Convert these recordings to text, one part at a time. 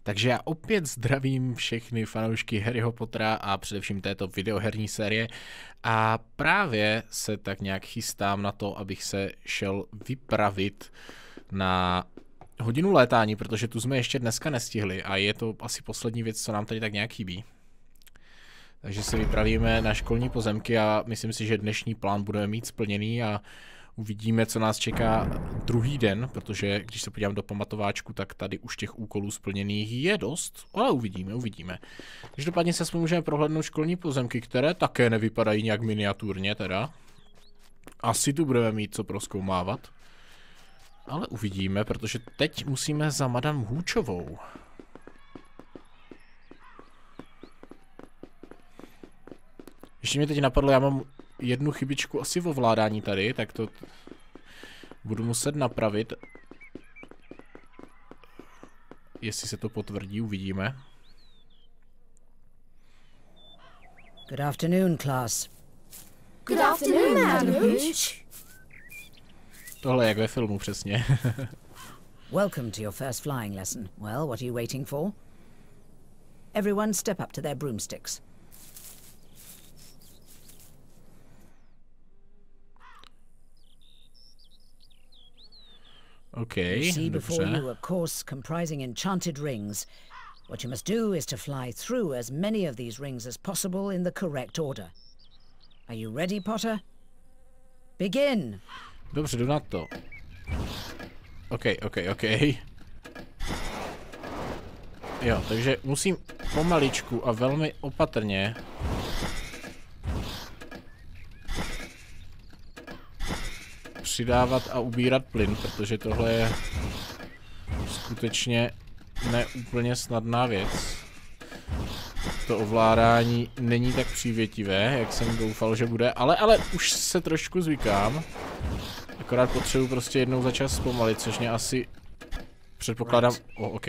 Takže já opět zdravím všechny fanoušky Harryho Pottera a především této videoherní série a právě se tak nějak chystám na to, abych se šel vypravit na hodinu létání, protože tu jsme ještě dneska nestihli a je to asi poslední věc, co nám tady tak nějak chybí. Takže se vypravíme na školní pozemky a myslím si, že dnešní plán budeme mít splněný a uvidíme, co nás čeká druhý den, protože když se podívám do pamatováčku, tak tady už těch úkolů splněných je dost, ale uvidíme. Každopádně se aspoň můžeme prohlédnout školní pozemky, které také nevypadají nějak miniaturně teda. Asi tu budeme mít co prozkoumávat. Ale uvidíme, protože teď musíme za Madame Hůčovou. Ještě mě teď napadlo, já mám jednu chybičku asi v ovládání tady, tak to budu muset napravit. Jestli se to potvrdí, uvidíme. Good afternoon, class. Good afternoon, Madam Hooch. Tohle je jak ve filmu přesně. Welcome to your first flying lesson. Well, what are you waiting for? Everyone step up to their broomsticks. Okay, You see before dobře. you a course comprising enchanted rings. What you must do is to fly through as many of these rings as possible in the correct order. Are you ready, Potter? Begin! Dobře, jdu na to. OK. Jo, takže musím pomaličku a velmi opatrně přidávat a ubírat plyn, protože tohle je skutečně neúplně snadná věc. To ovládání není tak přívětivé, jak jsem doufal, že bude, ale už se trošku zvykám. Akorát potřebuji prostě jednou za čas zpomalit, což mě asi předpokládám. OK.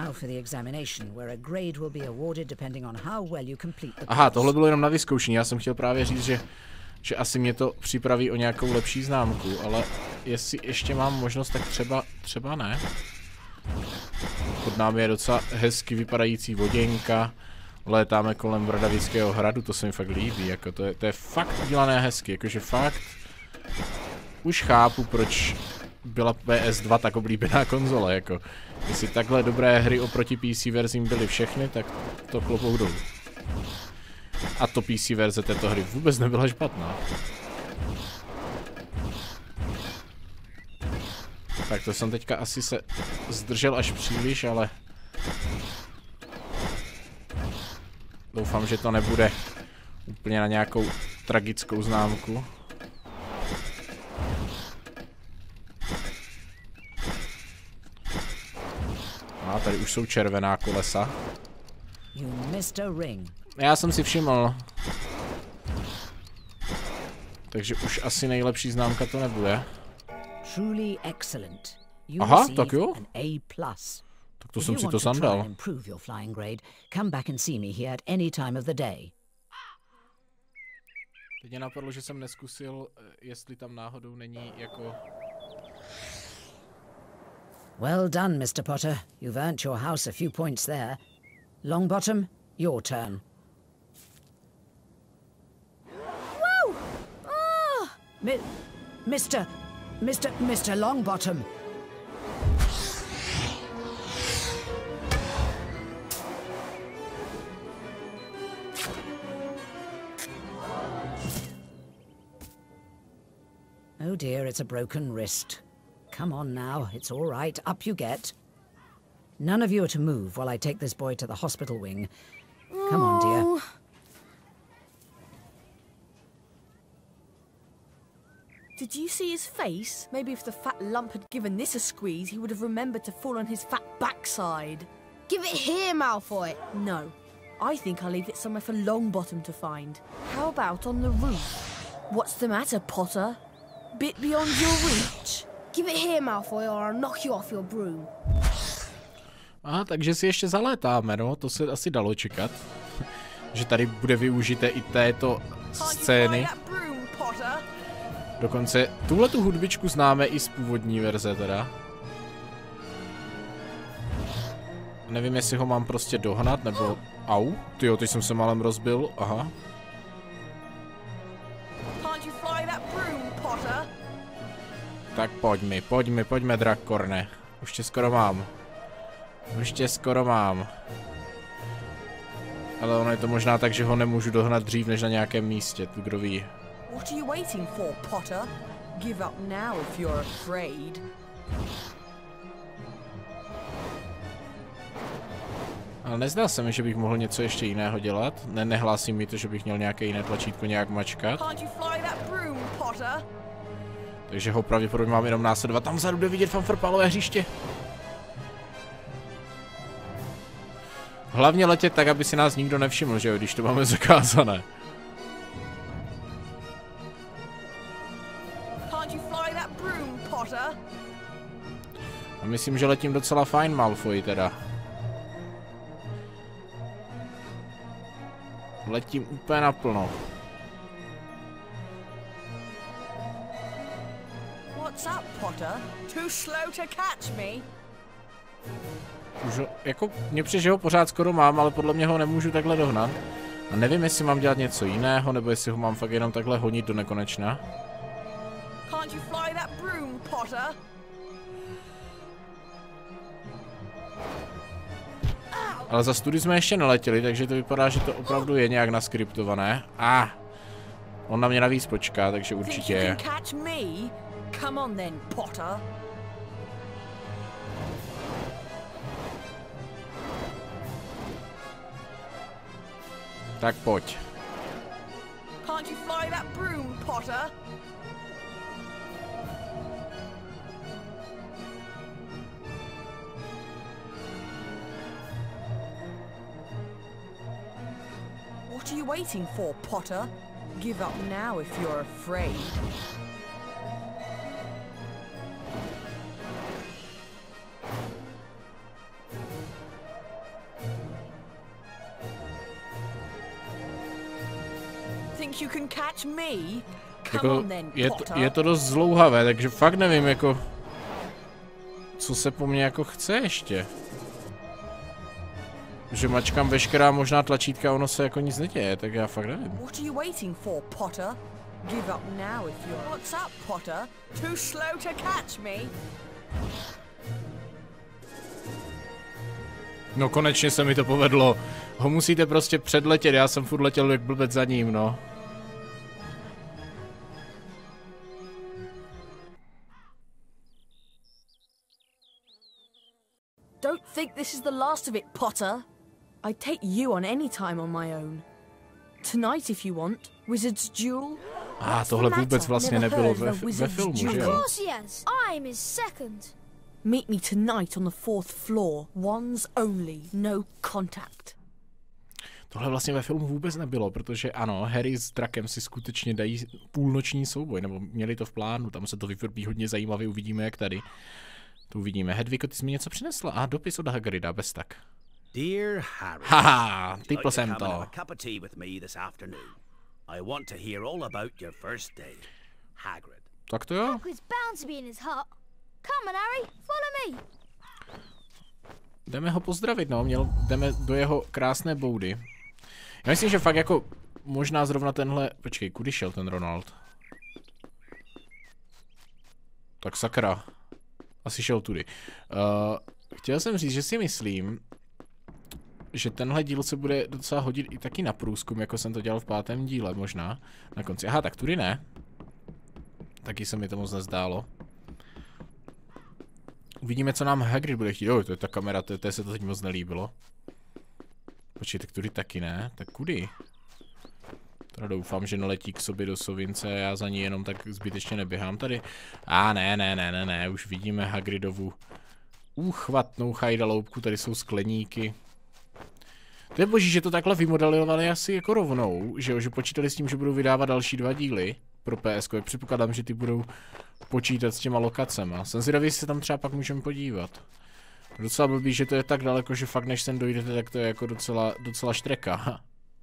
Aha, tohle bylo jenom na vyzkoušení. Já jsem chtěl právě říct, že asi mě to připraví o nějakou lepší známku, ale jestli ještě mám možnost, tak třeba ne. Pod námi je docela hezky vypadající voděnka. Létáme kolem Vradavického hradu, to se mi fakt líbí, jako to je fakt udělané hezky, jakože fakt už chápu, proč byla PS2 tak oblíbená konzole, jako jestli takhle dobré hry oproti PC verzím byly všechny, tak to klobouk dolů. A to PC verze této hry vůbec nebyla špatná. Tak to jsem teďka asi se zdržel až příliš, ale doufám, že to nebude úplně na nějakou tragickou známku. A tady už jsou červená kolesa. Já jsem si všiml. Takže už asi nejlepší známka to nebude. Aha, tak jo. Tak to jsem si to sandal. Teď mě napadlo, že jsem neskusil, jestli tam náhodou není jako... Well done, Mr. Potter. You've earned your house a few points there. Longbottom, your turn. Whoa! Oh! Mr. Longbottom. Oh dear, it's a broken wrist. Come on now, it's all right. Up you get. None of you are to move while I take this boy to the hospital wing. Come on, dear. Did you see his face? Maybe if the fat lump had given this a squeeze, he would have remembered to fall on his fat backside. Give it here, Malfoy. No. I think I'll leave it somewhere for Longbottom to find. How about on the roof? What's the matter, Potter? Bit beyond your reach? Give it here, Malfoy, or I'll knock you off your broom. Aha, takže si ještě zalétáme, no, to se asi dalo čekat. Že tady bude využité i této scény. Dokonce tuhletu hudbičku známe i z původní verze teda. Nevím, jestli ho mám prostě dohnat, nebo... Au, tyjo, teď jsem se málem rozbil, aha. Tak pojďme, Drakorne. Už tě skoro mám. Ale ono je to možná tak, že ho nemůžu dohnat dřív než na nějakém místě, kdo ví. What are you waiting for, Potter? Give up now if you're afraid. Ale nezdá se mi, že bych mohl něco ještě jiného dělat. Nehlásí mi to, že bych měl nějaké jiné tlačítko nějak mačkat. Takže ho pravděpodobně mám jenom následovat. Tam vzadu jde vidět fanfarpálové hřiště. Hlavně letět tak, aby si nás nikdo nevšiml, že jo, když to máme zakázané. A myslím, že letím docela fajn, Malfoy, teda. Letím úplně naplno. What's up, Potter? Too slow to catch me? Už ho, jako, mě přijde, že ho pořád skoro mám, ale podle mě ho nemůžu takhle dohnat. A nevím, jestli mám dělat něco jiného, nebo jestli ho mám fakt jenom takhle honit do nekonečna. Can't you fly that broom, Potter? Ale za study jsme ještě neletěli, takže to vypadá, že to opravdu je nějak naskriptované. On na mě navíc počká, takže určitě je. Tak pojď. Can't you fly that broom, Potter? What are you waiting for, Potter? Give up now if you're afraid. Think you can catch me? Come on then, Potter. Je to dost zdlouhavé, takže fakt nevím, jako... Co se po mně jako chce ještě. Že mačkám veškerá možná tlačítka, ono se jako nic neděje, tak já fakt nevím. What are you waiting for, Potter? Give up now if you're... What's up, Potter? Too slow to catch me? No konečně se mi to povedlo. Ho musíte prostě předletět, já jsem furt letěl jak blbec za ním, no. Don't think this is the last of it, Potter. I'd take you on any time on my own. Tonight if you want. Wizard's Duel. Tohle vůbec vlastně nebylo ve filmu, že jo? Of course yes. I'm his second. Meet me tonight on the 4th floor. Ones only. No contact. Tohle vlastně ve filmu vůbec nebylo, protože ano, Harry s drakem si skutečně dají půlnoční souboj, nebo měli to v plánu, tam se to vyvrbí hodně zajímavě, uvidíme jak tady. To uvidíme. Hedvigo, ty jsi mi něco přinesla? Dopis od Hagrida, bez tak. Dear Harry, haha, typl jsem to. A cup of tea with me this afternoon. I want to hear all about your first day. Hagrid. Tak to jo. Hagrid's bound to be in his hut. Come on, Harry, follow me. Jdeme ho pozdravit, no, jdeme do jeho krásné boudy. Já myslím, že fakt jako možná zrovna tenhle, počkej, kudy šel ten Ronald? Tak sakra. Asi šel tudy. Chtěl jsem říct, že si myslím, že tenhle díl se bude docela hodit i taky na průzkum, jako jsem to dělal v 5. díle možná. Na konci. Aha, tak tudy ne. Taky se mi to moc nezdálo. Uvidíme, co nám Hagrid bude chtít. To je ta kamera, to se to teď moc nelíbilo. Počkej, tak tudy taky ne. Tak kudy? Teda doufám, že neletí k sobě do sovince a já za ní jenom tak zbytečně neběhám tady. Ne, už vidíme Hagridovu úchvatnou chajdaloupku, tady jsou skleníky. To je boží, že to takhle vymodelovali asi jako rovnou, že jo, že počítali s tím, že budou vydávat další 2 díly pro PSK. Předpokládám, že ty budou počítat s těma lokacema. Jsem zvědavý, jestli se tam třeba pak můžeme podívat. Docela blbý, že to je tak daleko, že fakt než sem dojdete, tak to je jako docela štreka.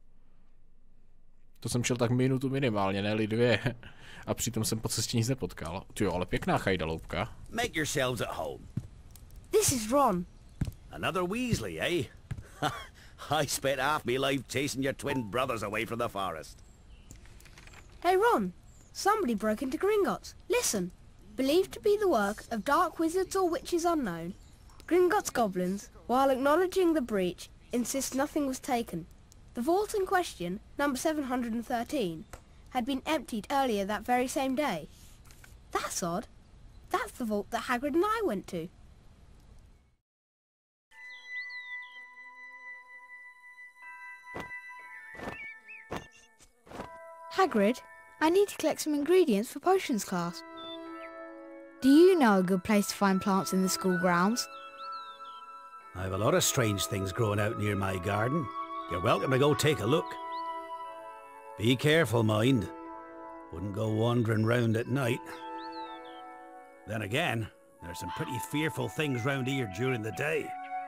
To jsem šel tak minutu minimálně, ne-li 2. A přitom jsem po cestě nic nepotkal. Tyjo, ale pěkná chajdaloupka. Make yourselves at home. This is Ron. Another Weasley, eh? I spent half my life chasing your twin brothers away from the forest. Hey, Ron. Somebody broke into Gringotts. Listen. Believed to be the work of dark wizards or witches unknown, Gringotts goblins, while acknowledging the breach, insist nothing was taken. The vault in question, number 713, had been emptied earlier that very same day. That's odd. That's the vault that Hagrid and I went to. Hagrid, I need to collect some ingredients for potions class. Do you know a good place to find plants in the school grounds? I have a lot of strange things growing out near my garden. You're welcome to go take a look. Be careful, mind. Wouldn't go wandering round at night. Then again, there's some pretty fearful things round here during the day.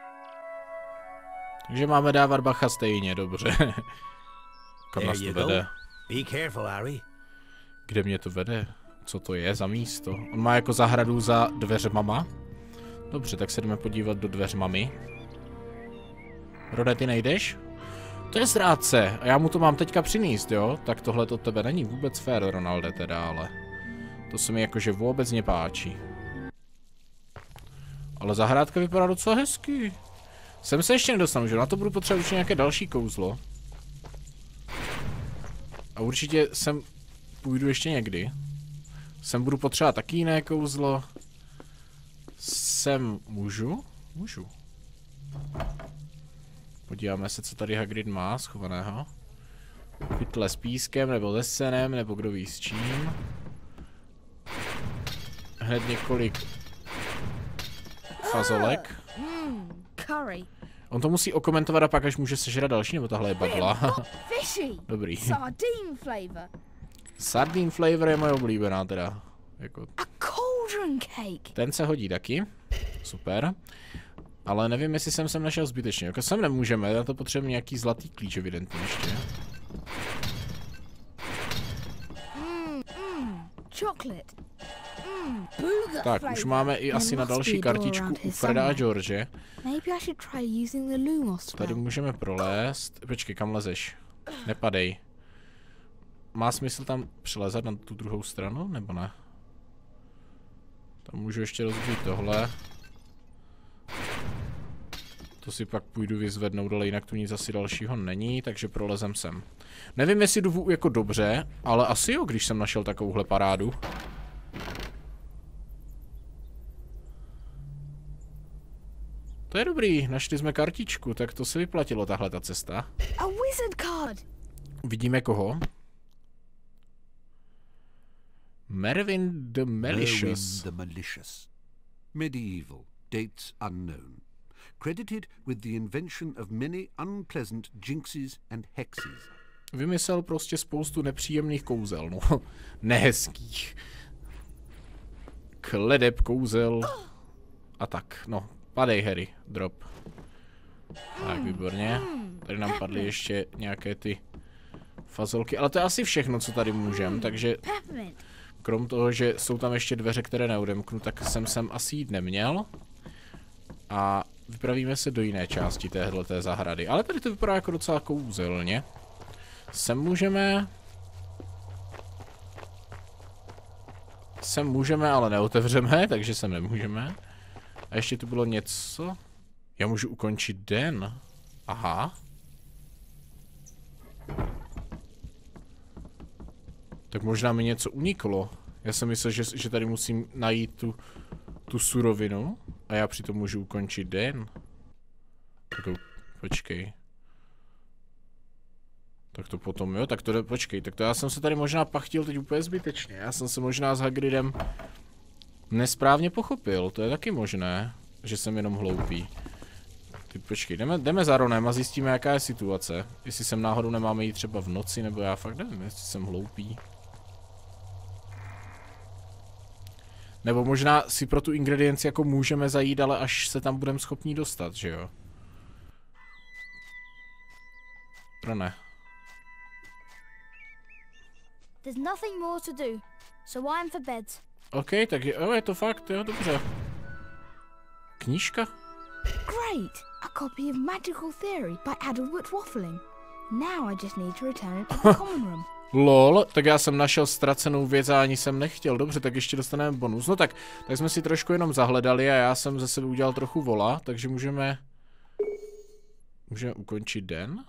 Takže máme dávat bacha stejně, dobře. Kam nás to vede? Be careful, Harry. Kde mě to vede? Co to je za místo? On má jako zahradu za dveřmama. Dobře, tak se jdeme podívat do dveřmami. Rode, ty nejdeš? To je zrádce. A já mu to mám teďka přinést, jo? Tak tohle to tebe není vůbec fér, Ronalde, teda, ale... To se mi jakože vůbec nepáčí. Ale zahrádka vypadá docela hezky. Sem se ještě nedostanu, že? Na to budu potřebovat určitě nějaké další kouzlo. A určitě sem půjdu ještě někdy. Sem budu potřebovat taky jiné kouzlo. Sem můžu? Můžu. Podíváme se, co tady Hagrid má schovaného. Pytle s pískem, nebo se senem, nebo kdo ví s čím. Hned několik fazolek. Curry. On to musí okomentovat a pak až může sežrat další, nebo tahle je bagla. Fishy. Dobrý. Sardine flavor. Sardine flavor je moje oblíbená teda. Jako... A cauldron cake. Ten se hodí taky. Super. Ale nevím, jestli jsem sem našel zbytečně. Jako sem nemůžeme, na to potřebujeme nějaký zlatý klíč evidentně ještě. Chocolate. Tak, už máme i asi na další kartičku u Freda a George. Tady můžeme prolézt. Počkej, kam lezeš? Nepadej. Má smysl tam přelezat na tu druhou stranu, nebo ne? Tam můžu ještě rozbít tohle. To si pak půjdu vyzvednout, ale jinak tu nic asi dalšího není, takže prolezem sem. Nevím, jestli jdu jako dobře, ale asi jo, když jsem našel takovouhle parádu. To je dobrý, našli jsme kartičku, tak to se vyplatilo, tahle ta cesta. A wizard card. Vidíme koho? Mervyn the Malicious. Mervyn the Malicious. Medieval, dates unknown. Credited with the invention of many unpleasant jinxes and hexes. Vymyslel prostě spoustu nepříjemných kouzel, no. Nehezkých. Kledeb kouzel. A tak, no. Padej, Harry, drop. Tak, výborně. Tady nám padly ještě nějaké ty fazolky, ale to je asi všechno, co tady můžem, takže krom toho, že jsou tam ještě dveře, které neodemknu, tak jsem sem asi jít neměl. A vypravíme se do jiné části téhleté zahrady, ale tady to vypadá jako docela kouzelně. Sem můžeme, ale neotevřeme, takže sem nemůžeme. A ještě tu bylo něco. Já můžu ukončit den. Aha. Tak možná mi něco uniklo. Já jsem myslel, že tady musím najít tu surovinu. A já přitom můžu ukončit den. Tak počkej. Tak to potom, jo, tak to počkej. Tak to já jsem se tady možná pachtil teď úplně zbytečně. Já jsem se možná s Hagridem nesprávně pochopil, to je taky možné, že jsem jenom hloupý. Ty počkej, jdeme za Ronem a zjistíme, jaká je situace. Jestli sem náhodou nemáme jít třeba v noci, nebo já fakt nevím, jestli jsem hloupý. Nebo možná si pro tu ingredienci jako můžeme zajít, ale až se tam budeme schopni dostat, že jo? Rone. There's nothing more to do, so I'm for bed. OK, tak jo, je to fakt, jo, dobře. Knížka? Great! A copy of Magical Theory by Adalbert Waffling. Now I just need to return it to the common room. Lol, tak já jsem našel ztracenou věc a ani jsem nechtěl. Dobře, tak ještě dostaneme bonus. No tak jsme si trošku jenom zahledali a já jsem ze sebe udělal trochu vola, takže můžeme ukončit den.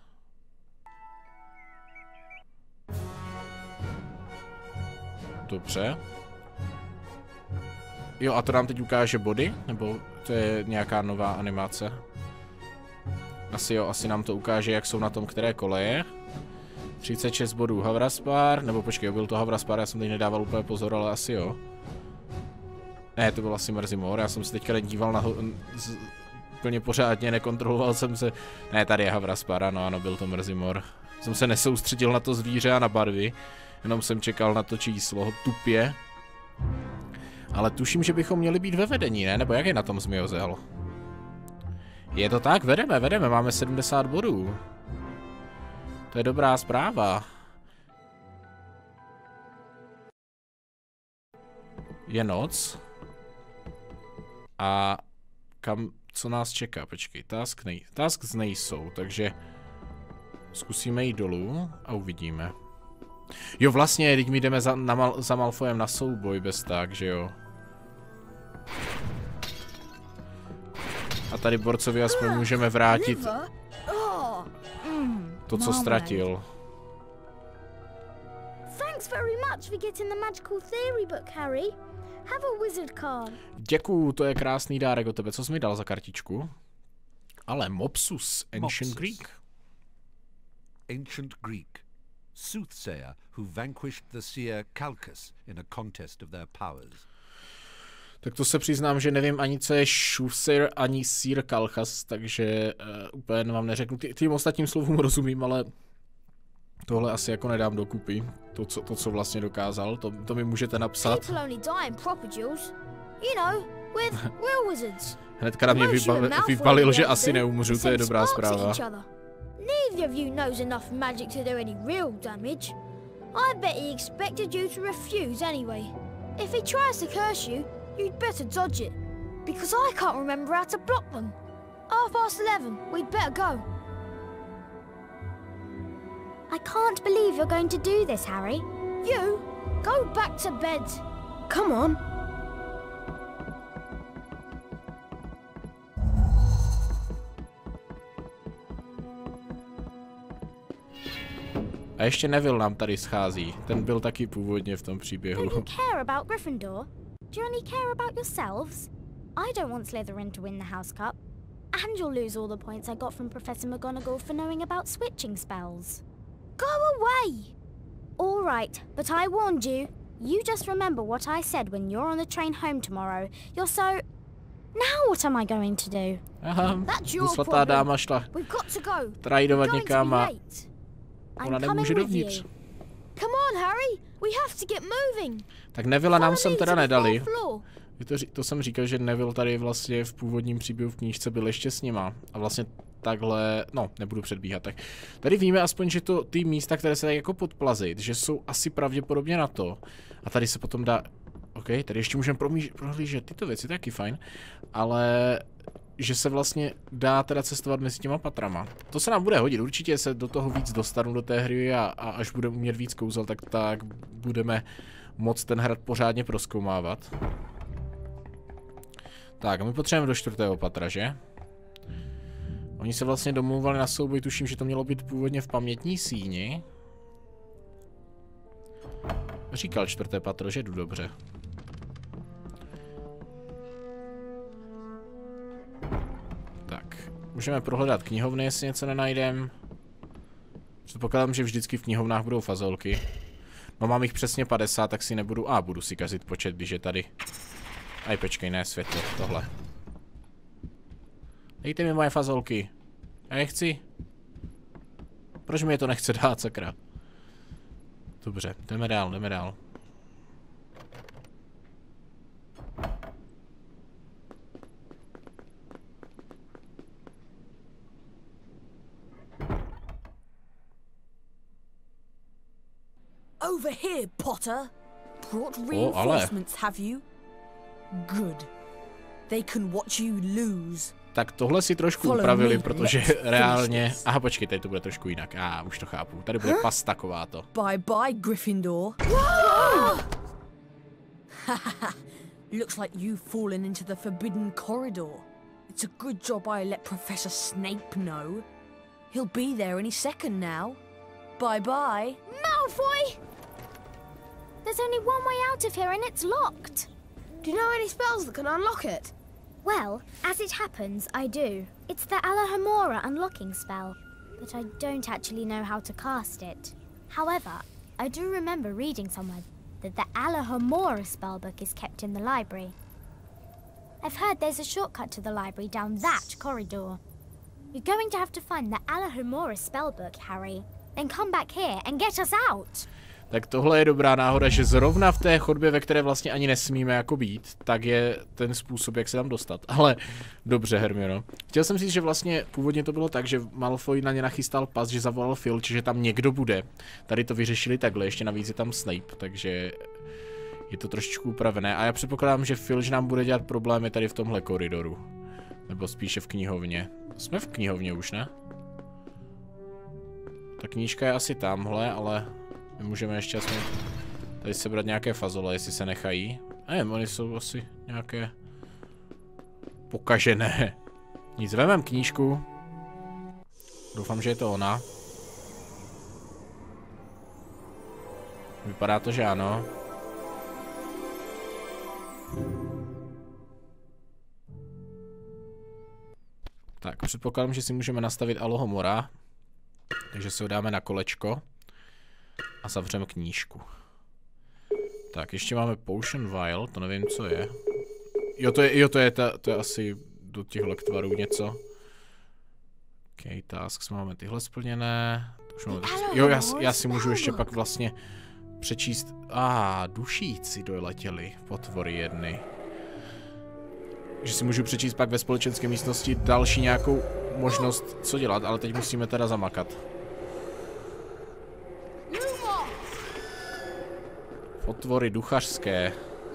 Dobře. Jo, a to nám teď ukáže body? Nebo to je nějaká nová animace? Asi jo, asi nám to ukáže, jak jsou na tom které koleje. 36 bodů Havraspár, nebo počkej, byl to Havraspár, já jsem teď nedával úplně pozor, ale asi jo. Ne, to byl asi Merzimor, já jsem se teďka díval na úplně pořádně, nekontroloval jsem se. Ne, tady je Havraspár, ano, byl to Merzimor. Jsem se nesoustředil na to zvíře a na barvy, jenom jsem čekal na to číslo, tupě. Ale tuším, že bychom měli být ve vedení, ne? Nebo jak je na tom Zmiozel? Je to tak, vedeme, máme 70 bodů. To je dobrá zpráva. Je noc. A co nás čeká? Počkej, tasks nejsou, takže zkusíme jít dolů a uvidíme. Jo, vlastně, teď my jdeme za Malfoyem na souboj bez tak, že jo? A tady borcovi aspoň můžeme vrátit to, co ztratil. Thanks very much for getting the Magical Theory book, Harry. Have a wizard card. Děkuju, to je krásný dárek od tebe. Co jsi mi dal za kartičku? Ale Mopsus, Ancient Greek. Ancient Greek. Soothsayer who vanquished the seer Calchas in a contest of their powers. Tak to se přiznám, že nevím ani co je Soothsayer, ani Seer Calchas, takže úplně vám neřeknu. Tím ostatním slovům rozumím, ale tohle asi jako nedám dokupy. To, co vlastně dokázal, to mi můžete napsat. Hnedka na mě vybalil, že asi neumřu, to je dobrá zpráva. Neither of you knows enough magic to do any real damage. I bet he expected you to refuse anyway. If he tries to curse you, you'd better dodge it, because I can't remember how to block them. 11:30, we'd better go. I can't believe you're going to do this, Harry. You, go back to bed. Come on. A ještě Neville nám tady schází. Ten byl taky původně v tom příběhu. Don't you care about Gryffindor? Do you only care about yourselves? I don't want Slytherin to win the House Cup. And you'll lose all the points I got from Professor McGonagall for knowing about switching spells. Go away! All right, but I warned you. You just remember what I said when you're on the train home tomorrow. You're so... Now what am I going to do? Aha, That's your svatá dáma problem. šla We've got to go. trajdovat někam a ona I'm nemůže coming with dovnitř. you. Come on, Harry. We have to get moving. Tak Neville nám Follow sem me teda to the nedali. fourth floor. To jsem říkal, že Neville tady vlastně v původním příběhu v knížce byl ještě s nima. A vlastně takhle, no, nebudu předbíhat. Tak tady víme aspoň, že to ty místa, které se dají jako podplazit, že jsou asi pravděpodobně na to. A tady se potom dá, OK, tady ještě můžeme prohlížet tyto věci, taky fajn. Ale že se vlastně dá teda cestovat mezi těma patrama. To se nám bude hodit, určitě se do toho víc dostanu do té hry a až budeme umět víc kouzel, tak budeme moc ten hrad pořádně prozkoumávat. Tak a my potřebujeme do 4. patra, že? Oni se vlastně domlouvali na souboj, tuším, že to mělo být původně v pamětní síni. Říkal 4. patro, že jdu dobře. Tak, můžeme prohledat knihovny, jestli něco nenajdem. Předpokládám, že vždycky v knihovnách budou fazolky. No mám jich přesně 50, tak si nebudu... budu si kazit počet, když je tady. Aj počkej, ne světlo, tohle. Dejte mi moje fazolky. Já je chci. Proč mi je to nechce dát, sakra? Dobře, jdeme dál, jdeme dál. Over here, Potter. Brought reinforcements, have you? Good. They can watch you lose. Tak tohle si trošku upravili, protože reálně... Aha, počkej, tady to bude trošku jinak. Už to chápu. Tady bude pas takováto. Bye bye, Gryffindor. Looks like you've fallen into the forbidden corridor. It's a good job I let Professor Snape know. He'll be there any second now. Bye bye. Malfoy! There's only one way out of here and it's locked. Do you know any spells that can unlock it? Well, as it happens, I do. It's the Alohomora unlocking spell, but I don't actually know how to cast it. However, I do remember reading somewhere that the Alohomora spellbook is kept in the library. I've heard there's a shortcut to the library down that corridor. You're going to have to find the Alohomora spellbook, Harry, then come back here and get us out. Tak tohle je dobrá náhoda, že zrovna v té chodbě, ve které vlastně ani nesmíme jako být, tak je ten způsob, jak se tam dostat. Ale dobře, Hermiono. Chtěl jsem říct, že vlastně původně to bylo tak, že Malfoy na ně nachystal pas, že zavolal Filch, že tam někdo bude. Tady to vyřešili takhle, ještě navíc je tam Snape, takže je to trošičku upravené. A já předpokládám, že Filch nám bude dělat problémy tady v tomhle koridoru. Nebo spíše v knihovně. Jsme v knihovně už, ne? Ta knížka je asi tamhle, ale... My můžeme ještě aspoň tady sebrat nějaké fazole, jestli se nechají. Nevím, oni jsou asi nějaké pokažené. Nic, vemem knížku. Doufám, že je to ona. Vypadá to, že ano. Tak, předpokládám, že si můžeme nastavit Alohomora. Takže se ho dáme na kolečko. A zavřeme knížku. Tak, ještě máme Potion Vial, to nevím, co je. To je asi do těch lektvarů něco. OK, tasks máme tyhle splněné. Já si můžu ještě pak vlastně přečíst... dušíci doletěli, potvory jedny. Že si můžu přečíst pak ve společenské místnosti další nějakou možnost, co dělat, ale teď musíme teda zamakat. Potvory duchařské.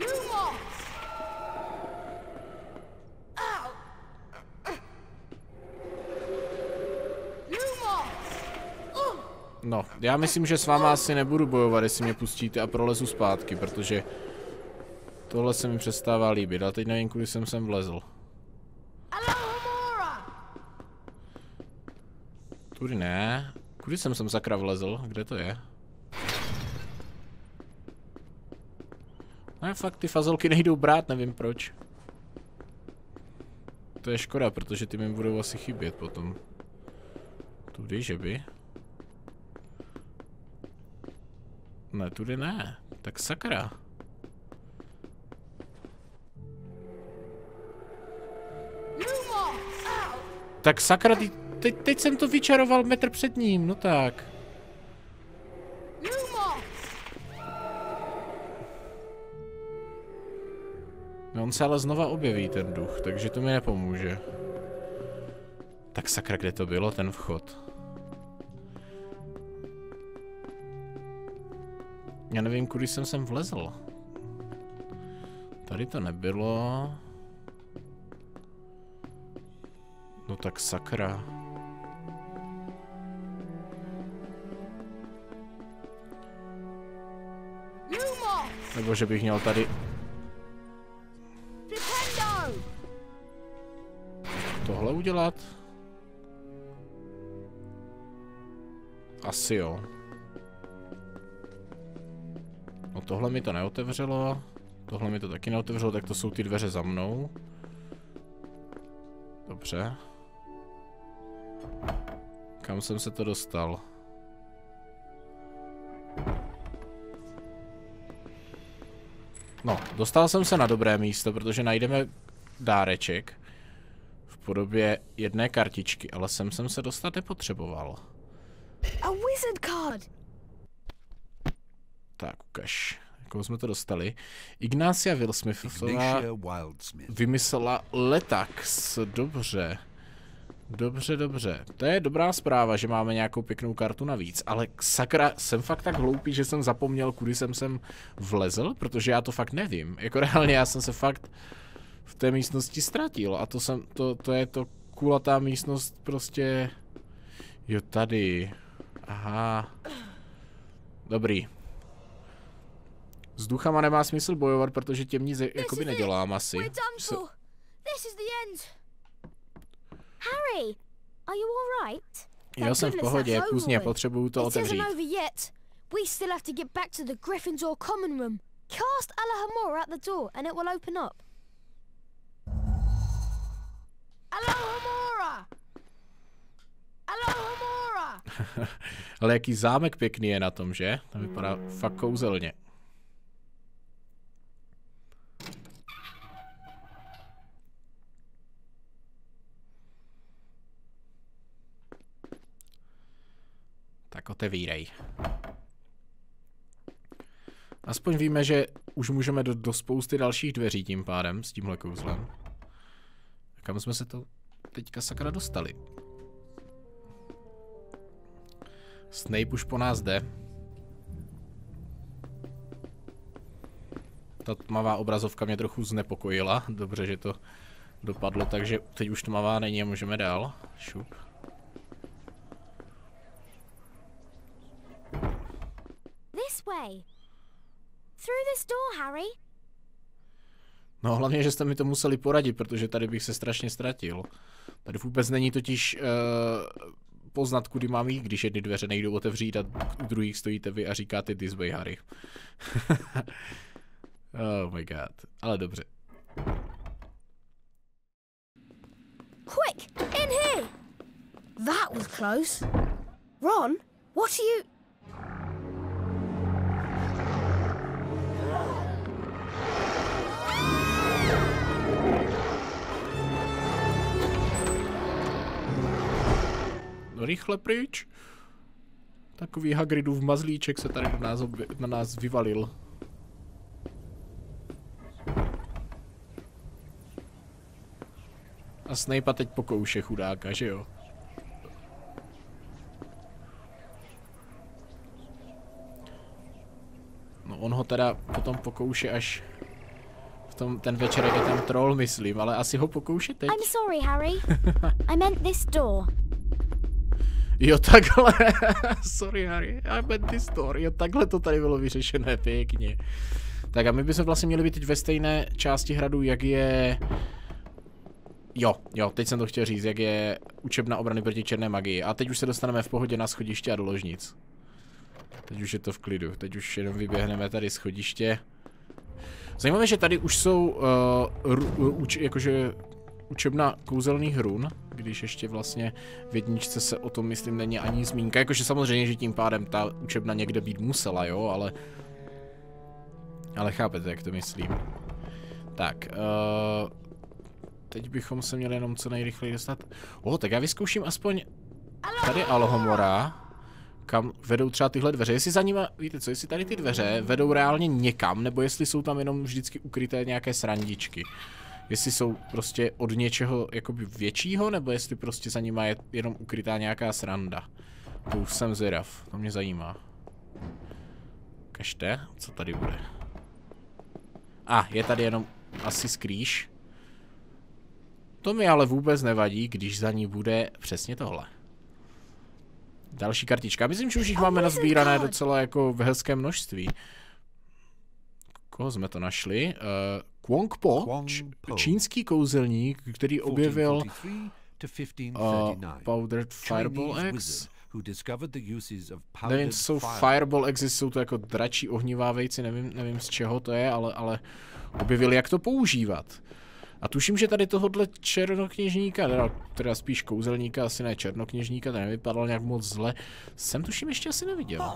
No, já myslím, že s váma asi nebudu bojovat, jestli mě pustíte a prolezu zpátky, protože tohle se mi přestává líbit, ale teď nevím, kudy jsem sem vlezl. Tudy ne. Kudy jsem sem sakra vlezl? Kde to je? Ne, fakt ty fazolky nejdou brát, nevím proč. To je škoda, protože ty mi budou asi chybět potom. Tudy, že by? Ne, tudy ne. Tak sakra. Tak sakra, teď jsem to vyčaroval metr před ním, no tak. No on se ale znova objeví, ten duch, takže to mi nepomůže. Tak sakra, kde to bylo, ten vchod? Já nevím, kudy jsem sem vlezl. Tady to nebylo. No tak sakra. Nebo že bych měl tady... Tohle udělat? Asi jo. No tohle mi to neotevřelo. Tohle mi to taky neotevřelo, tak to jsou ty dveře za mnou. Dobře. Kam jsem se to dostal? No, dostal jsem se na dobré místo, protože najdeme dáreček v podobě jedné kartičky, ale sem jsem se dostat nepotřeboval. A wizard card. Tak, ukaž. Jakou jsme to dostali. Ignácia Wildsmithová vymyslela Letax. Dobře. Dobře. To je dobrá zpráva, že máme nějakou pěknou kartu navíc, ale sakra, jsem fakt tak hloupý, že jsem zapomněl, kudy jsem sem vlezl, protože já to fakt nevím. Jako reálně já jsem se fakt v té místnosti ztratil. A to je to kulatá místnost prostě... Jo, tady. Aha. Dobrý. S duchama nemá smysl bojovat, protože těm nic jakoby nedělám asi. Harry, are you all right? Jo, jsem v pohodě, kůzně, potřebuju to otevřít. We still have to get back to the Gryffindor common room. Cast Alohomora at the door and it will open up. Alohomora! Alohomora! Ale jaký zámek pěkný je na tom, že? To vypadá fakt kouzelně. Tak otevírej. Aspoň víme, že už můžeme do spousty dalších dveří tím pádem s tímhle kouzlem. A kam jsme se to teďka sakra dostali? Snape už po nás jde. Ta tmavá obrazovka mě trochu znepokojila. Dobře, že to dopadlo, takže teď už tmavá není a můžeme dál. Šup. This way. Through this door, Harry. No hlavně, že jste mi to museli poradit, protože tady bych se strašně ztratil. Tady vůbec není totiž poznat, kudy mám jít, když jedny dveře nejdou otevřít a u druhých stojíte vy a říkáte this way, Harry. Oh my god. Ale dobře. Quick, in here! That was close. Ron, what are you... No rychle pryč. Takový Hagridův mazlíček se tady na nás vyvalil. A Snape teď pokouše chudáka, že jo? No on ho teda potom pokouše až ten večer, jak je tam troll, myslím, ale asi ho pokouše teď. I'm sorry, Harry. I meant this door. Jo, takhle. Sorry, Harry. I meant this door. Jo, takhle to tady bylo vyřešené pěkně. Tak a my bychom vlastně měli být teď ve stejné části hradu, jak je... Jo, teď jsem to chtěl říct, jak je učebna obrany proti černé magii. A teď už se dostaneme v pohodě na schodiště a do ložnic. Teď už je to v klidu. Teď už jenom vyběhneme tady schodiště. Zajímavé, že tady už jsou jakože učebna kouzelných run, když ještě vlastně v jedničce se o tom, myslím, není ani zmínka. Jakože samozřejmě, že tím pádem ta učebna někde být musela, jo, ale chápete, jak to myslím. Tak, teď bychom se měli jenom co nejrychleji dostat. Tak já vyzkouším aspoň tady Alohomora, kam vedou třeba tyhle dveře. Jestli za nima, víte co, jestli tady ty dveře vedou reálně někam, nebo jestli jsou tam jenom vždycky ukryté nějaké srandičky. Jestli jsou prostě od něčeho jakoby většího, nebo jestli prostě za nima je jenom ukrytá nějaká sranda. To už jsem zvědav, to mě zajímá. Kažte, co tady bude? Je tady jenom asi skrýš. To mi ale vůbec nevadí, když za ní bude přesně tohle. Další kartička. Myslím, že už jich máme nazbírané docela jako v hezkém množství. Koho jsme to našli? Kwong Po, čínský kouzelník, který objevil Powdered Fireball Eggs. Nevím, co jsou Fireball Eggs, jsou to jako dračí ohnivá vejci, nevím z čeho to je, ale objevili, jak to používat. A tuším, že tady tohohle černokněžníka, teda spíš kouzelníka, asi ne černokněžníka, ten nevypadal nějak moc zle, jsem tuším ještě asi neviděl.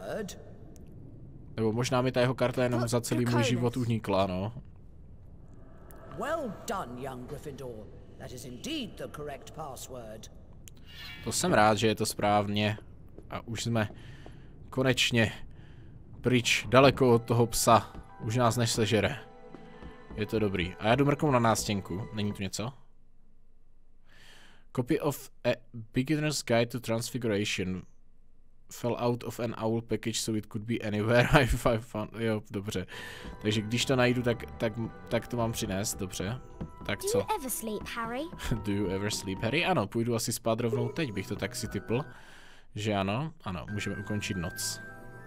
Nebo možná mi ta jeho karta jenom za celý můj život unikla, no. Well done, young Gryffindor. That is indeed the correct password. To jsem rád, že je to správně. A už jsme konečně pryč, daleko od toho psa. Už nás než sežere. Je to dobrý. A já jdu mrknout na nástěnku. Není tu něco? Copy of a Beginner's Guide to Transfiguration. fell out of an owl package, so it could be anywhere. I found... Jo, dobře. Takže když to najdu, tak to mám přinést, dobře. Tak co? Do you ever sleep, Harry? Do you ever sleep, Harry? Ano, půjdu asi spát rovnou teď, bych to tak si tipl. Že ano? Ano, můžeme ukončit noc.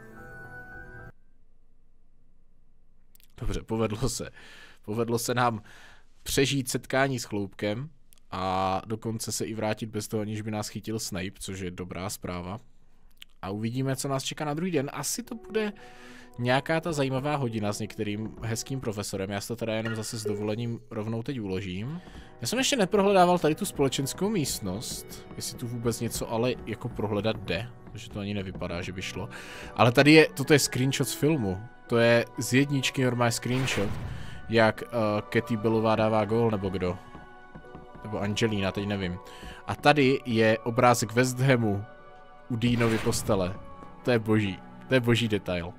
Dobře, povedlo se. Povedlo se nám přežít setkání s Chloupkem a dokonce se i vrátit bez toho, aniž by nás chytil Snape, což je dobrá zpráva. A uvidíme, co nás čeká na druhý den. Asi to bude nějaká ta zajímavá hodina s některým hezkým profesorem. Já si to teda jenom zase s dovolením rovnou teď uložím. Já jsem ještě neprohledával tady tu společenskou místnost, jestli tu vůbec něco ale jako prohledat jde, protože to ani nevypadá, že by šlo. Ale tady je, toto je screenshot z filmu. To je z jedničky normální screenshot, jak Katie Bellová dává gól, nebo kdo. Nebo Angelina, teď nevím. A tady je obrázek West Hamu u Deanovy postele. To je boží detail.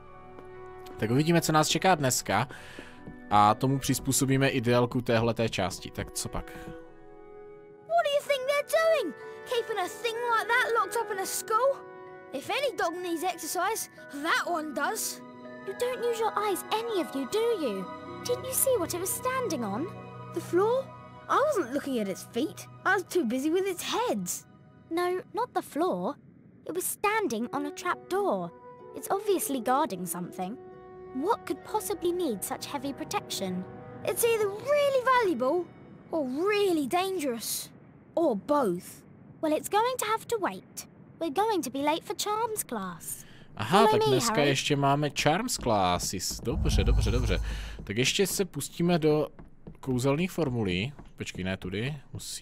Tak uvidíme, co nás čeká dneska a tomu přizpůsobíme i délku téhleté části. Tak co pak? What do you think they're doing? Keeping a thing like that locked up in a school? If any dog needs exercise, that one does. You don't use your eyes, any of you, do you? Didn't you see what it was standing on? The floor? I wasn't looking at its feet. I was too busy with its heads. No, not the floor. It was standing on a trapdoor. It's obviously guarding something. What could possibly need such heavy protection? It's either really valuable or really dangerous. Or both. Well, it's going to have to wait. We're going to be late for Charms class. Aha, tak dneska ještě máme Charms classes. Dobře. Tak ještě se pustíme do kouzelných formulí. Počkej, ne tudy.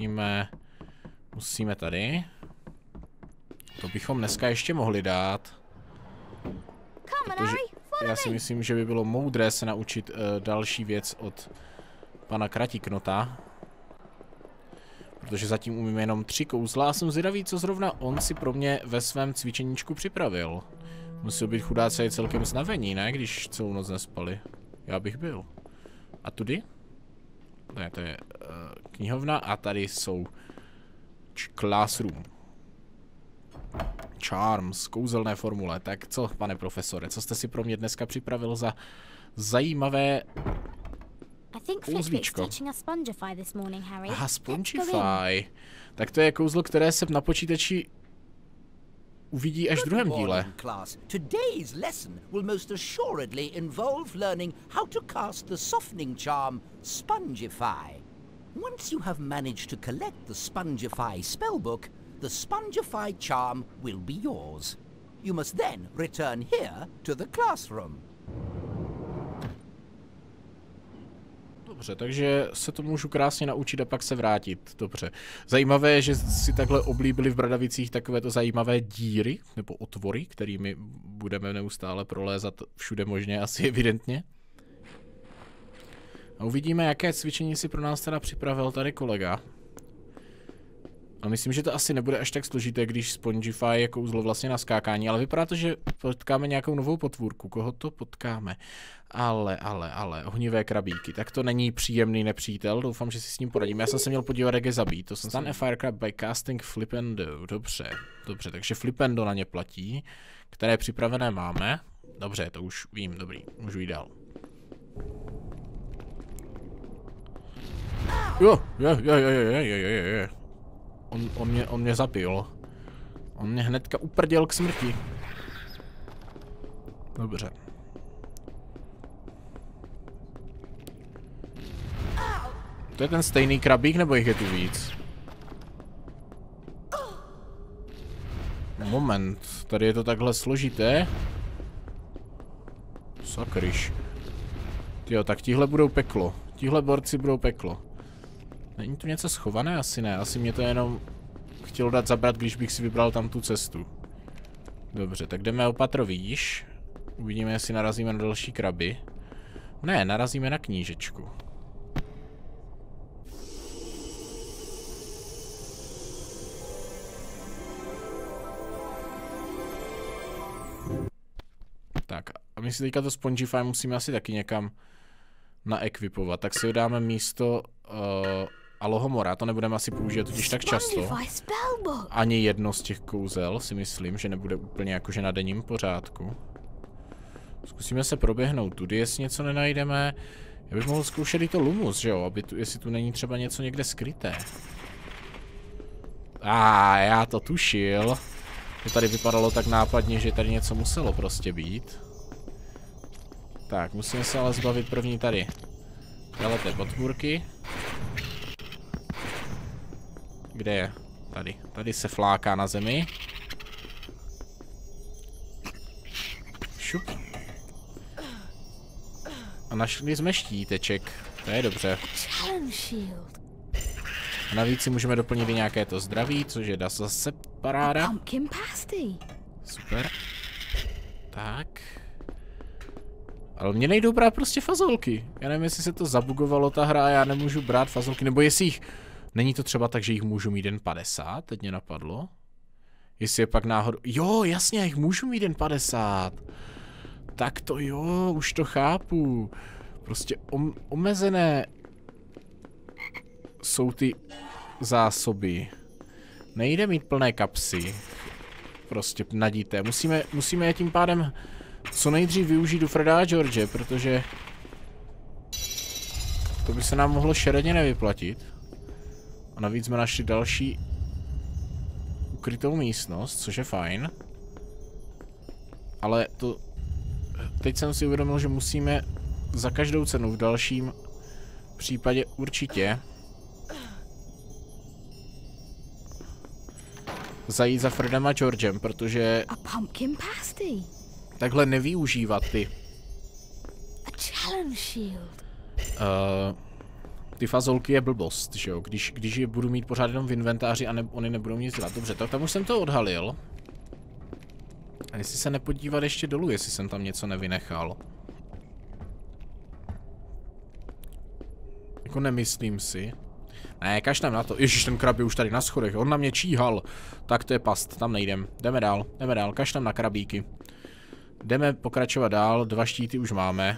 Musíme tady. To bychom dneska ještě mohli dát. Protože já si myslím, že by bylo moudré se naučit další věc od pana Kratiknota. Protože zatím umím jenom 3 kouzla a jsem zvědavý, co zrovna on si pro mě ve svém cvičeníčku připravil. Musel být chudáci celkem znavení, ne? Když celou noc nespali. Já bych byl. A tudy? Ne, to je knihovna a tady jsou classroom. Charms, kouzelné formule. Tak co, pane profesore, co jste si pro mě dneska připravil za zajímavé kouzlíčko? Aha, Spongify. Tak to je kouzlo, které se na počítači uvidí až v druhém díle. Today's lesson will most assuredly involve learning how to cast the softening charm Spongify. Once you have managed to collect the Spongify spellbook, the Spongify charm will be yours. You must then return here to the classroom. Dobře, takže se to můžu krásně naučit a pak se vrátit. Dobře. Zajímavé je, že si takhle oblíbili v Bradavicích takovéto zajímavé díry, nebo otvory, kterými budeme neustále prolézat všude možně, asi evidentně. A uvidíme, jaké cvičení si pro nás teda připravil tady kolega. A myslím, že to asi nebude až tak složité, když Spongify je kouzlo vlastně na skákání, ale vypadá to, že potkáme nějakou novou potvůrku. Koho to potkáme? Ale, ohnivé krabíky. Tak to není příjemný nepřítel, doufám, že si s ním poradíme. Já jsem se měl podívat, jak je zabít. To stun a firecrab by casting Flipendo. Dobře, takže Flipendo na ně platí, které připravené máme. Dobře, to už vím, dobrý, můžu jít dál. Jo. On mě zabil. On mě hnedka uprděl k smrti. Dobře. To je ten stejný krabík, nebo jich je tu víc? Moment, tady je to takhle složité. Sakryš. Jo, tak tihle budou peklo. Tihle borci budou peklo. Není tu něco schované? Asi ne. Asi mě to jenom chtělo dát zabrat, když bych si vybral tam tu cestu. Dobře, tak jdeme opatro výš. Uvidíme, jestli narazíme na další kraby. Ne, narazíme na knížečku. Tak, a my si teďka to Spongify musíme asi taky někam naekvipovat. Tak si ho dáme místo Alohomora, to nebudeme asi používat totiž tak často. Ani jedno z těch kouzel si myslím, že nebude úplně jakože na denním pořádku. Zkusíme se proběhnout tudy, jestli něco nenajdeme. Já bych mohl zkoušet i to Lumus, že jo, aby jestli tu není třeba něco někde skryté. Já to tušil. To tady vypadalo tak nápadně, že tady něco muselo prostě být. Tak, musíme se ale zbavit první tady té podpůrky. Kde je? Tady. Tady se fláká na zemi. Šup. A našli jsme štíteček. To je dobře. A navíc si můžeme doplnit i nějaké to zdraví, což je zase paráda. Super. Tak. Ale mně nejdou brát prostě fazolky. Já nevím, jestli se to zabugovalo ta hra a já nemůžu brát fazolky, nebo jestli jich... Není to třeba tak, že jich můžu mít jen 50, teď mě napadlo. Jestli je pak náhodou... Jo, jasně, jich můžu mít jen 50. Tak to jo, už to chápu. Prostě omezené jsou ty zásoby. Nejde mít plné kapsy. Prostě nadíte. Musíme je tím pádem co nejdřív využít u Freda a George, protože to by se nám mohlo šeredně nevyplatit. A navíc jsme našli další ukrytou místnost, což je fajn. Ale to... Teď jsem si uvědomil, že musíme za každou cenu v dalším případě určitě zajít za Fredem a Georgem, protože takhle nevyužívat ty fazolky je blbost, že jo? Když je budu mít pořád jenom v inventáři a oni nebudou nic dělat. Dobře, tak tam už jsem to odhalil. A jestli se nepodívat ještě dolů, jestli jsem tam něco nevynechal. Jako nemyslím si. Ne, kašlem na to. Ježiš, ten krab je už tady na schodech, on na mě číhal. Tak to je past, tam nejdem. Jdeme dál, kašlem na krabíky. Jdeme pokračovat dál, 2 štíty už máme.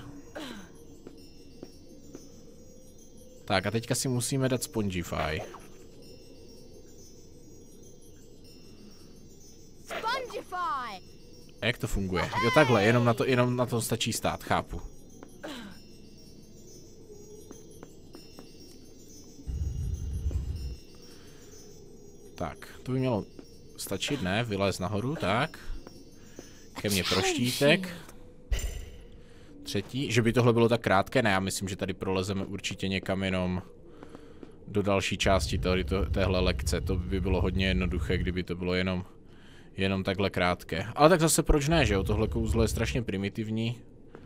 Tak a teďka si musíme dát Spongify. A jak to funguje? Jo takhle, jenom na to stačí stát, chápu. Tak, to by mělo stačit, ne? Vylez nahoru, tak. Ke mně pro štítek. Třetí, že by tohle bylo tak krátké, ne, já myslím, že tady prolezeme určitě někam jenom do další části téhle lekce. To by bylo hodně jednoduché, kdyby to bylo jenom takhle krátké. Ale tak zase proč ne, že jo? Tohle kouzlo je strašně primitivní.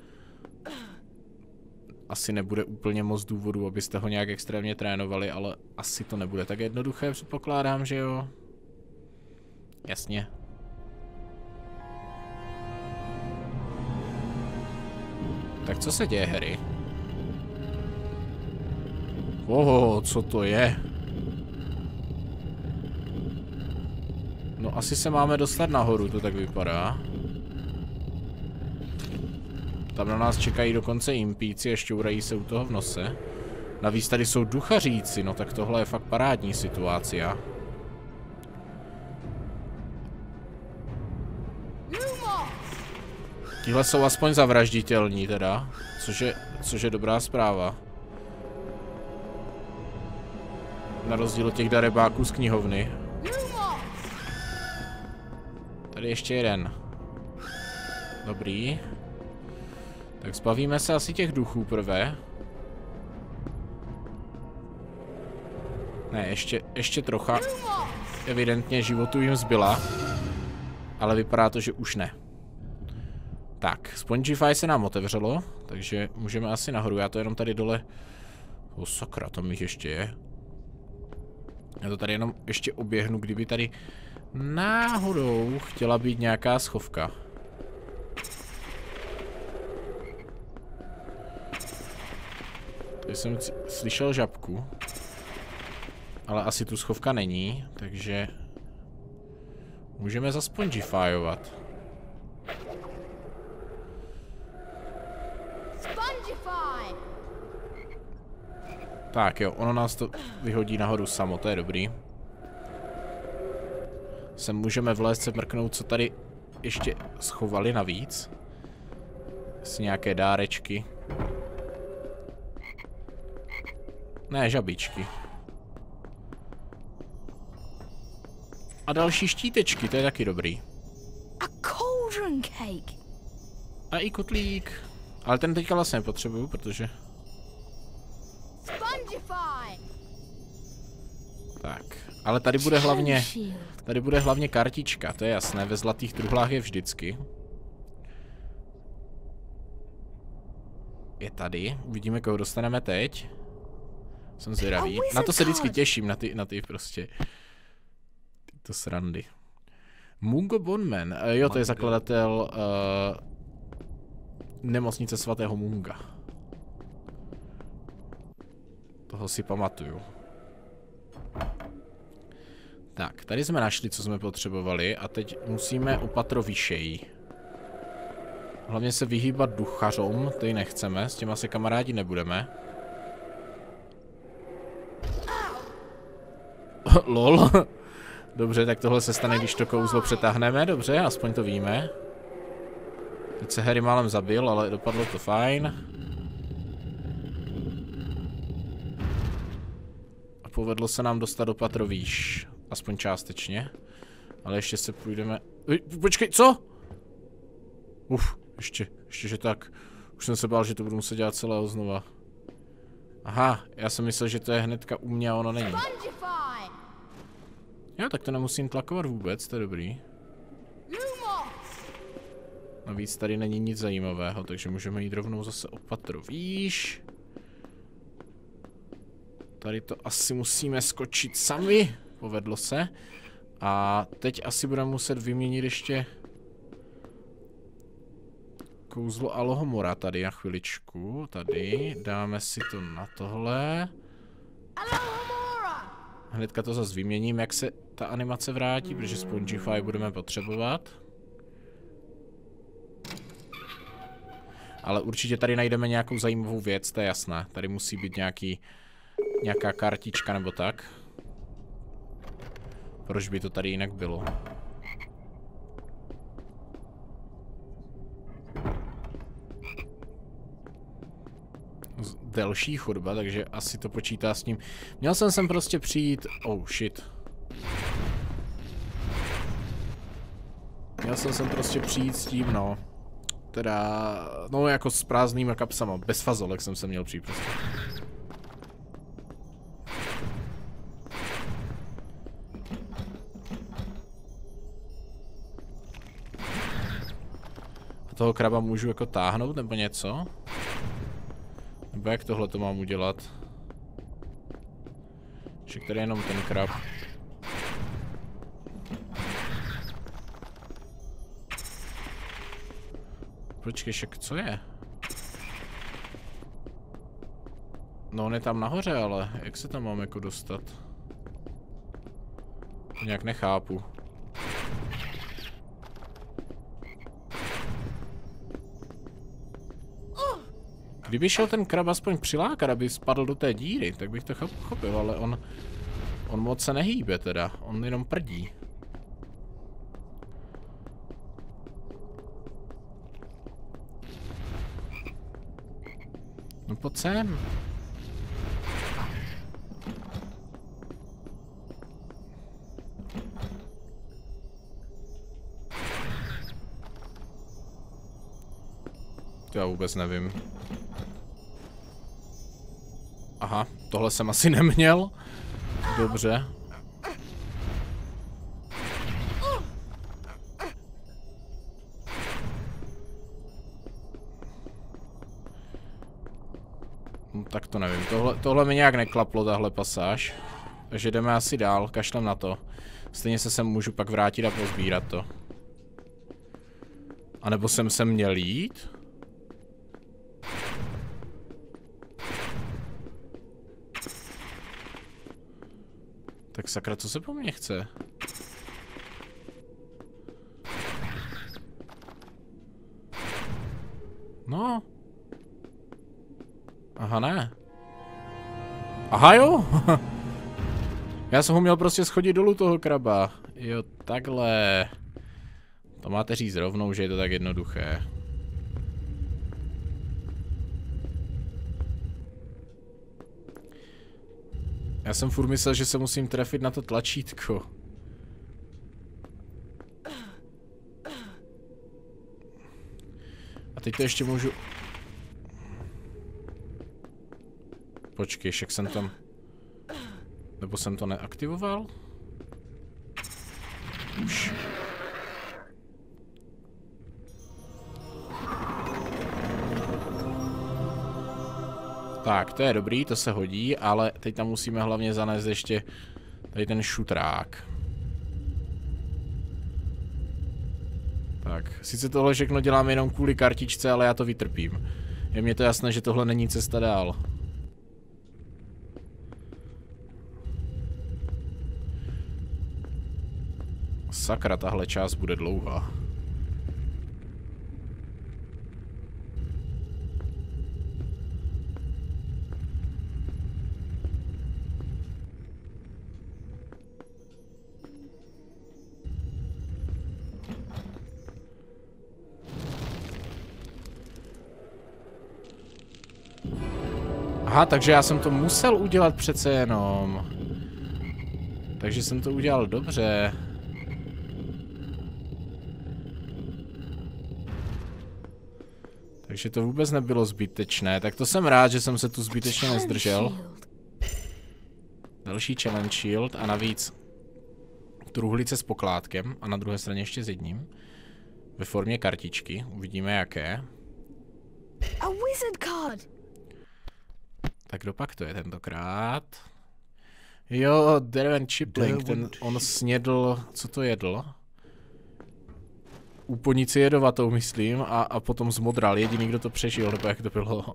Asi nebude úplně moc důvodů, abyste ho nějak extrémně trénovali, ale asi to nebude tak jednoduché, předpokládám, že jo? Jasně. Tak co se děje, Harry? Co to je? No asi se máme dostat nahoru, to tak vypadá. Tam na nás čekají dokonce impíci a šťourají se u toho v nose. Navíc tady jsou duchaříci, no tak tohle je fakt parádní situace. Tihle jsou aspoň zavražditelní teda, což je dobrá zpráva. Na rozdíl od těch darebáků z knihovny. Tady ještě jeden. Dobrý. Tak zbavíme se asi těch duchů prvé. Ne, ještě trocha. Evidentně životu jim zbyla. Ale vypadá to, že už ne. Tak, Spongify se nám otevřelo, takže můžeme asi nahoru. Já to jenom tady dole... sakra, tam jich ještě je. Já to tady jenom ještě oběhnu, kdyby tady náhodou chtěla být nějaká schovka. Tady jsem slyšel žabku. Ale asi tu schovka není, takže... Můžeme zaspongifyovat. Tak jo, ono nás to vyhodí nahoru samo, to je dobrý. Sem můžeme vlézt se mrknout, co tady ještě schovali navíc. Jestli nějaké dárečky. Ne, žabičky. A další štítečky, to je taky dobrý. A cauldron cake. A i kotlík. Ale ten teďka vlastně nepotřebuju, protože... Spongify. Tak, ale tady bude hlavně kartička, to je jasné, ve zlatých truhlách je vždycky. Je tady, uvidíme, koho dostaneme teď. Jsem zvědavý, na to se vždycky těším, na ty prostě, tyto srandy. Mungo Bonman, jo, to je zakladatel nemocnice svatého Munga. Toho si pamatuju. Tak, tady jsme našli, co jsme potřebovali a teď musíme o patro vyšeji. Hlavně se vyhýbat duchařům, ty nechceme, s těma se kamarádi nebudeme. Lol. Dobře, tak tohle se stane, když to kouzlo přetáhneme, dobře, aspoň to víme. Teď se Harry málem zabil, ale dopadlo to fajn. A povedlo se nám dostat do patro výš. Aspoň částečně. Ale ještě se půjdeme... Počkej, co? Ještě, že tak. Už jsem se bál, že to budu muset dělat celého znova. Aha, já jsem myslel, že to je hnedka u mě a ono není. Jo, tak to nemusím tlakovat vůbec, to je dobrý. Navíc tady není nic zajímavého, takže můžeme jít rovnou zase o patro výš. Tady to asi musíme skočit sami. Povedlo se. A teď asi budeme muset vyměnit ještě kouzlo Alohomora tady na chviličku. Tady. Dáme si to na tohle. Hnedka to zase vyměním, jak se ta animace vrátí, protože Spongify budeme potřebovat. Ale určitě tady najdeme nějakou zajímavou věc, to je jasné. Tady musí být nějaká kartička nebo tak. Proč by to tady jinak bylo? Delší chodba, takže asi to počítá s ním. Měl jsem sem prostě přijít... Oh shit. Měl jsem sem prostě přijít s tím, no. Teda... No jako s prázdnýma kapsama. Bez fazolek jsem se měl přijít prostě. A toho kraba můžu jako táhnout nebo něco? Nebo jak tohle to mám udělat? Však tady je jenom ten krab. Počkej, však co je? No on je tam nahoře, ale jak se tam mám jako dostat? Nějak nechápu. Kdyby šel ten krab aspoň přilákat, aby spadl do té díry, tak bych to chopil, ale on moc se nehýbe teda, on jenom prdí. No pojď sem. To já vůbec nevím. Aha, tohle jsem asi neměl. Dobře. Tak to nevím, tohle mi nějak neklaplo, tahle pasáž. Takže jdeme asi dál, kašlem na to. Stejně se sem můžu pak vrátit a pozbírat to. A nebo jsem sem měl jít? Tak sakra, co se po mně chce? No. Aha, ne. Aha jo? Já jsem ho měl prostě schodit dolů toho kraba. Jo, takhle. To máte říct rovnou, že je to tak jednoduché. Já jsem furt myslel, že se musím trefit na to tlačítko. A teď to ještě můžu... Počkej, však jsem tam... Nebo jsem to neaktivoval? Už. Tak, to je dobrý, to se hodí, ale teď tam musíme hlavně zanést ještě tady ten šutrák. Tak, sice tohle všechno dělám jenom kvůli kartičce, ale já to vytrpím. Je mně to jasné, že tohle není cesta dál. Sakra, tahle část bude dlouhá. Aha, takže já jsem to musel udělat přece jenom. Takže jsem to udělal dobře. Takže to vůbec nebylo zbytečné. Tak to jsem rád, že jsem se tu zbytečně nezdržel. Další challenge shield a navíc truhlice s pokládkem a na druhé straně ještě s jedním. Ve formě kartičky. Uvidíme jaké. A wizard card. Tak kdopak to je tentokrát? Jo, Derwent Chipling, ten on snědl, co to jedl? Úplnici jedovatou, myslím, a potom zmodral. Jediný, kdo to přežil, nebo jak to bylo.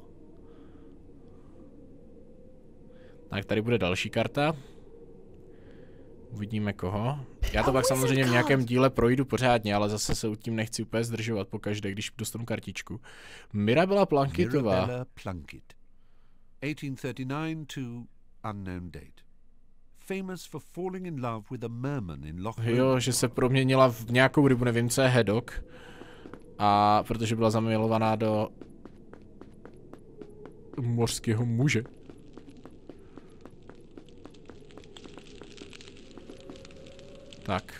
Tak tady bude další karta. Uvidíme koho. Já to pak samozřejmě v nějakém díle projdu pořádně, ale zase se tím nechci úplně zdržovat pokaždé, když dostanu kartičku. Mirabella Plunketová. Mirabella Plunkett. 1839 to unknown date. Famous for falling in love with a merman in Loch Lomond. Jo, že se proměnila v nějakou rybu, nevím, co je haddock. A protože byla zamilovaná do mořského muže. Tak.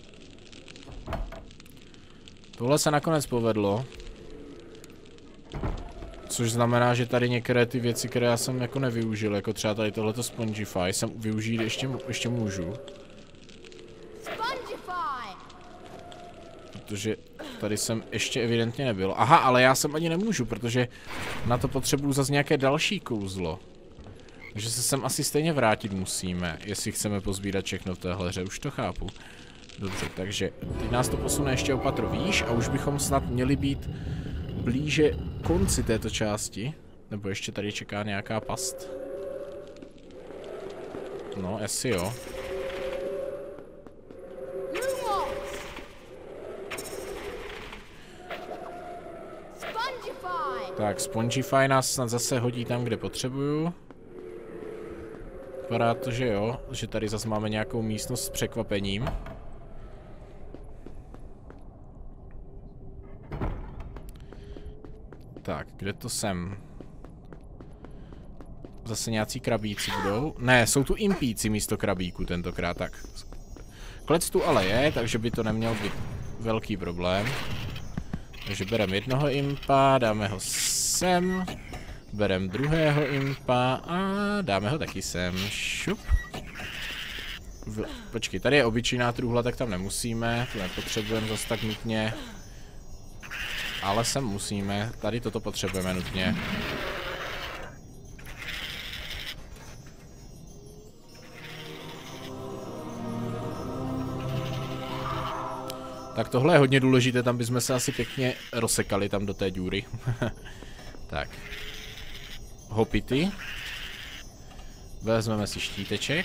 Tohle se nakonec povedlo. Což znamená, že tady některé ty věci, které já jsem jako nevyužil, jako třeba tady tohleto Spongify, jsem využít ještě můžu. Protože tady jsem ještě evidentně nebyl. Aha, ale já jsem ani nemůžu, protože na to potřebuju zase nějaké další kouzlo. Takže se sem asi stejně vrátit musíme, jestli chceme pozbírat všechno v téhle hře, už to chápu. Dobře, takže teď nás to posune ještě o patro výš a už bychom snad měli být blíže konci této části. Nebo ještě tady čeká nějaká past. No, asi jo. Tak, Spongify nás snad zase hodí tam, kde potřebuju. Vypadá to, že jo, že tady zase máme nějakou místnost s překvapením. Tak, kde to jsem? Zase nějací krabíci budou? Ne, jsou tu impíci místo krabíku tentokrát, tak. Klec tu ale je, takže by to neměl být velký problém. Takže bereme jednoho impa, dáme ho sem. Bereme druhého impa a dáme ho taky sem. Šup. Počkej, tady je obyčejná truhla, tak tam nemusíme. To nepotřebujeme zase tak nutně. Ale sem musíme. Tady toto potřebujeme nutně. Tak tohle je hodně důležité, tam bychom se asi pěkně rozsekali tam do té díry. Tak. Hopity. Vezmeme si štíteček.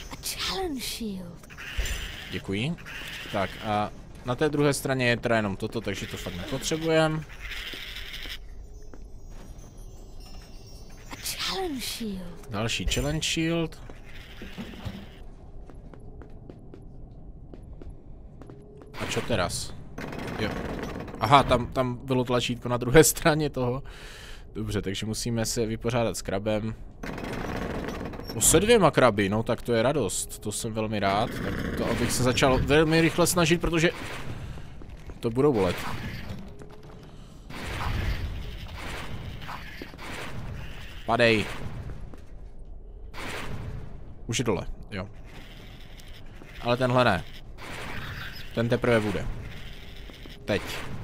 Děkuji. Tak a na té druhé straně je teda jenom toto, takže to fakt nepotřebujeme. challenge shield. Další challenge shield. A čo teraz? Jo. Aha, tam bylo tlačítko na druhé straně toho. Dobře, takže musíme se vypořádat s krabem. Se 2 kraby, no tak to je radost. To jsem velmi rád. Tak to abych se začal velmi rychle snažit, protože to budou bolet. Padej. Už je dole, jo. Ale tenhle ne. Ten teprve bude. Teď.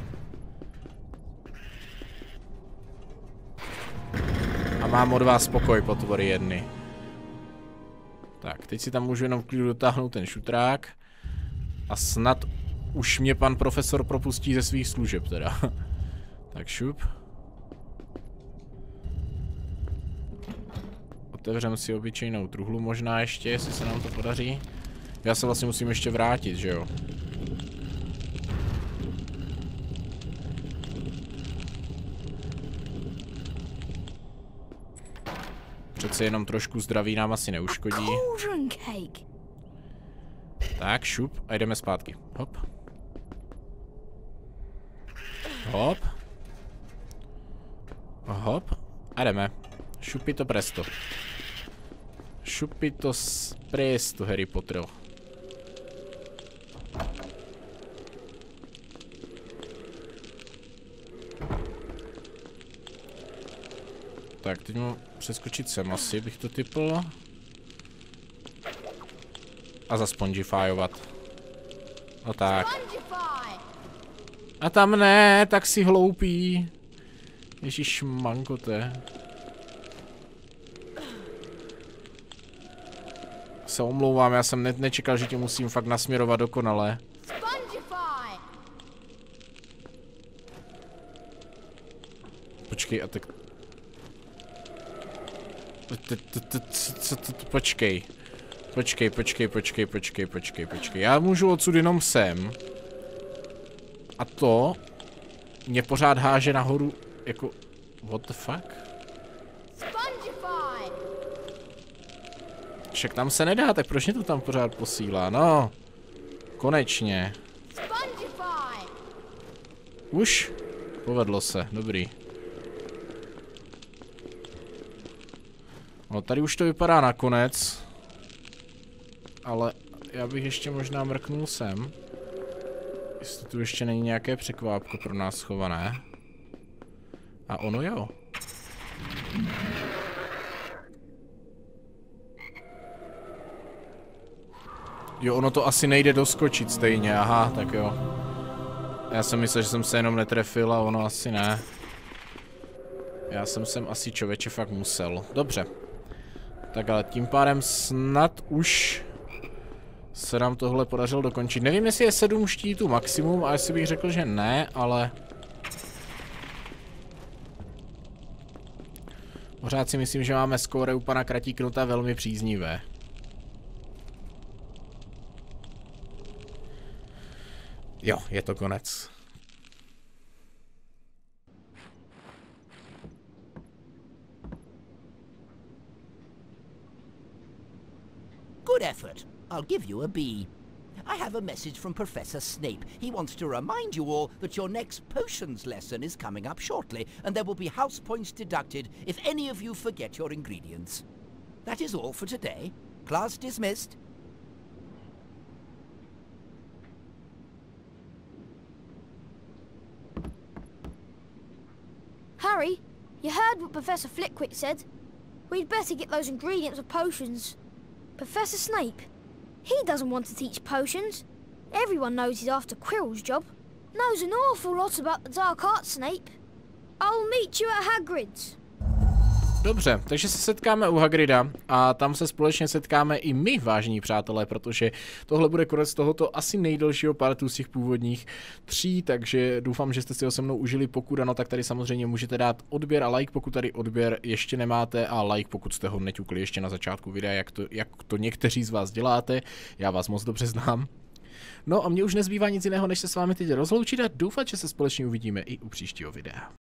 A mám od vás spokoj, potvory jedny. Tak, teď si tam můžu jenom v klidu dotáhnout ten šutrák. A snad už mě pan profesor propustí ze svých služeb teda. Tak šup. Otevřeme si obyčejnou truhlu možná ještě, jestli se nám to podaří. Já se vlastně musím ještě vrátit, že jo? Přece jenom trošku zdraví nám asi neuškodí. Tak, šup a jdeme zpátky. Hop. Hop. Hop. A jdeme. Šupito presto. Šupito presto, Harry Potter. Tak, teď můžu přeskočit sem asi, bych to typl. A zaspongifyovat. No tak. A tam ne, tak si hloupý. Ježíš mankote. Se omlouvám, já jsem nečekal, že tě musím fakt nasměrovat dokonale. Počkej, a tak... Počkej. Počkej. Já můžu odsud jenom sem. A to... mě pořád háže nahoru, jako... What the fuck? Však tam se nedá, tak proč mě to tam pořád posílá? No. Konečně. Už? Povedlo se, dobrý. No tady už to vypadá nakonec. Ale já bych ještě možná mrknul sem. Jestli tu ještě není nějaké překvápko pro nás schované. A ono jo. Jo, ono to asi nejde doskočit stejně, aha, tak jo. Já jsem myslel, že jsem se jenom netrefil a ono asi ne. Já jsem sem asi člověče fakt musel. Dobře. Tak ale tím pádem snad už se nám tohle podařilo dokončit. Nevím, jestli je 7 štítů maximum, a jestli bych řekl, že ne, ale... Pořád si myslím, že máme skóre u pana Kratíknuta velmi příznivé. Jo, je to konec. Good effort. I'll give you a B. I have a message from Professor Snape. He wants to remind you all that your next potions lesson is coming up shortly, and there will be house points deducted if any of you forget your ingredients. That is all for today. Class dismissed. Harry, you heard what Professor Flitwick said. We'd better get those ingredients of potions. Professor Snape, he doesn't want to teach potions. Everyone knows he's after Quirrell's job. Knows an awful lot about the dark arts, Snape. I'll meet you at Hagrid's. Dobře, takže se setkáme u Hagrida a tam se společně setkáme i my, vážení přátelé, protože tohle bude konec tohoto asi nejdelšího partu z těch původních 3, takže doufám, že jste si ho se mnou užili. Pokud ano, tak tady samozřejmě můžete dát odběr a like, pokud tady odběr ještě nemáte, a like, pokud jste ho neťukli ještě na začátku videa, jak to někteří z vás děláte. Já vás moc dobře znám. No a mně už nezbývá nic jiného, než se s vámi teď rozloučit a doufat, že se společně uvidíme i u příštího videa.